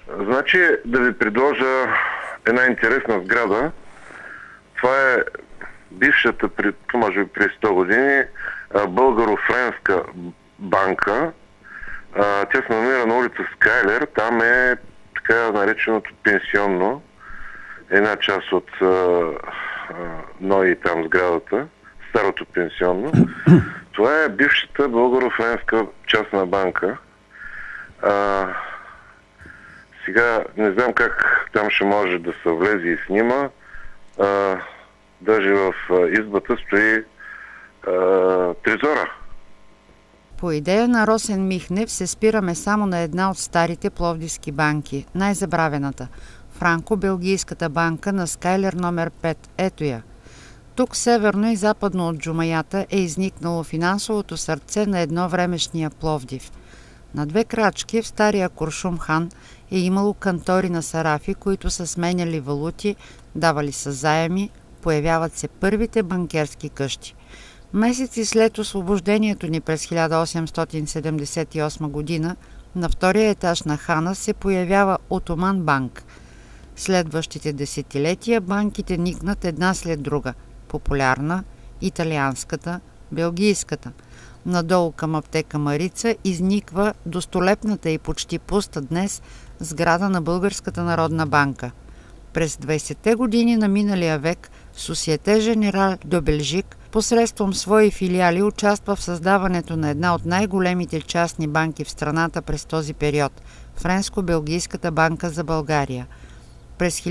Значи да ви предложа една интересна сграда. Това е бившата, може би при 100 години, българо-френска банка. Тя се намира на улица Скайлер. Там е така нареченото пенсионно. Една част от НОИ там сградата. Старото пенсионно. Това е бившата българо-френска частна банка. Сега не знам как там ще може да се влезе и снима. Даже в избата стои трезора. По идея на Росен Михнев се спираме само на една от старите пловдивски банки, най-забравената – франко-белгийската банка на Скайлер номер 5. Ето я. Тук северно и западно от Джумаята е изникнало финансовото сърце на едновремешния Пловдив. На 2 крачки в стария Куршум хан е имало кантори на сарафи, които са сменяли валути, давали са заеми, появяват се първите банкерски къщи. Месеци след освобождението ни през 1878 година на втория етаж на хана се появява Отоман банк. Следващите десетилетия банките никнат една след друга – популярна, италианската, белгийската. Надолу към аптека Марица изниква достолепната и почти пуста днес сграда на Българската народна банка. През 20-те години на миналия век Société Générale de Belgique посредством свои филиали участва в създаването на една от най-големите частни банки в страната през този период – Френско-белгийската банка за България. През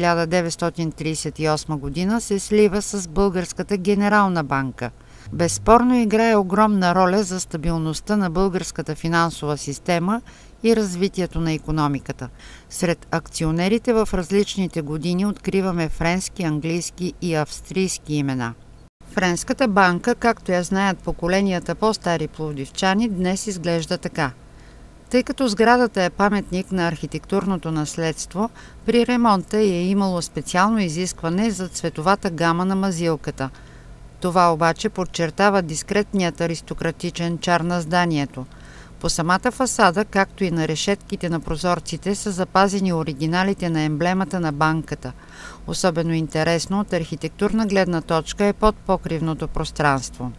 1938 година се слива с Българската генерална банка. Безспорно играе огромна роля за стабилността на българската финансова система и развитието на икономиката. Сред акционерите в различните години откриваме френски, английски и австрийски имена. Френската банка, както я знаят поколенията по-стари пловдивчани, днес изглежда така. Тъй като сградата е паметник на архитектурното наследство, при ремонта е имало специално изискване за цветовата гама на мазилката. Това обаче подчертава дискретният аристократичен чар на зданието. По самата фасада, както и на решетките на прозорците, са запазени оригиналите на емблемата на банката. Особено интересно от архитектурна гледна точка е подпокривното пространство.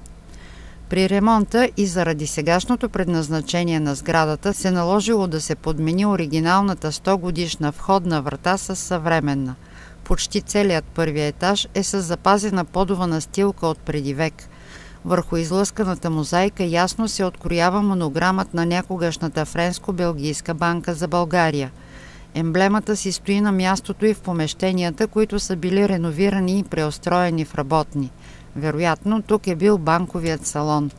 При ремонта и заради сегашното предназначение на сградата се наложило да се подмени оригиналната 100-годишна входна врата с съвременна. Почти целият първи етаж е с запазена подова настилка от преди век. Върху излъсканата мозайка ясно се откроява монограмът на някогашната Френско-белгийска банка за България. Емблемата си стои на мястото и в помещенията, които са били реновирани и преустроени в работни. Вероятно, тук е бил банковият салон.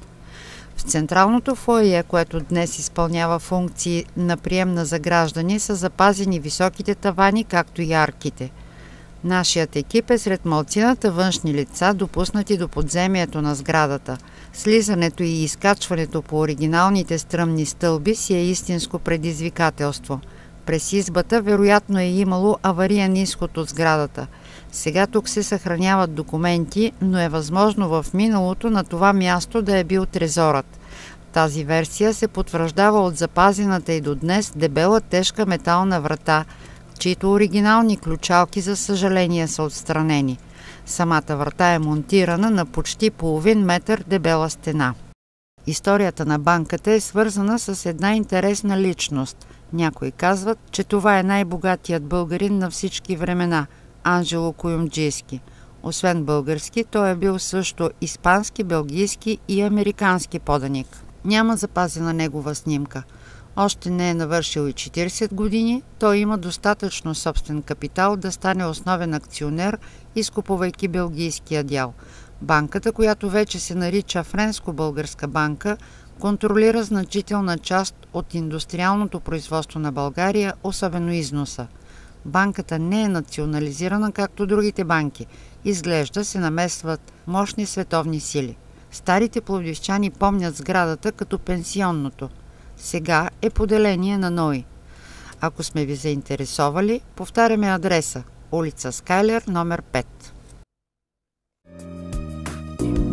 В централното фоайе, което днес изпълнява функции на приемна за граждани, са запазени високите тавани, както и арките. Нашият екип е сред малцината външни лица, допуснати до подземието на сградата. Слизането и изкачването по оригиналните стръмни стълби си е истинско предизвикателство. През избата вероятно е имало авариен изход от сградата. Сега тук се съхраняват документи, но е възможно в миналото на това място да е бил трезорът. Тази версия се потвърждава от запазената и до днес дебела тежка метална врата, чието оригинални ключалки за съжаление са отстранени. Самата врата е монтирана на почти половин метър дебела стена. Историята на банката е свързана с една интересна личност. Някои казват, че това е най-богатият българин на всички времена – Анжело Куюмджийски. Освен български, той е бил също испански, белгийски и американски поданик. Няма запазена негова снимка. Още не е навършил и 40 години, той има достатъчно собствен капитал да стане основен акционер, изкупувайки белгийския дял. Банката, която вече се нарича Френско-българска банка, контролира значителна част от индустриалното производство на България, особено износа. Банката не е национализирана, както другите банки. Изглежда се намесват мощни световни сили. Старите пловдивчани помнят сградата като пенсионното. Сега е поделение на НОИ. Ако сме ви заинтересовали, повтаряме адреса – улица Скайлер, номер 5.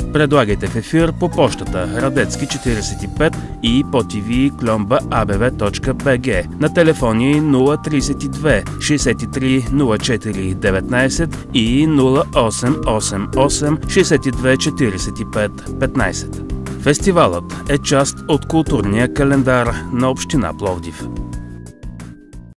Предлагайте в ефир по почтата Радецки 45 и по tv klomba.abv.bg на телефони 032 63 04 19 и 0888 62 45 15. Фестивалът е част от културния календар на община Пловдив.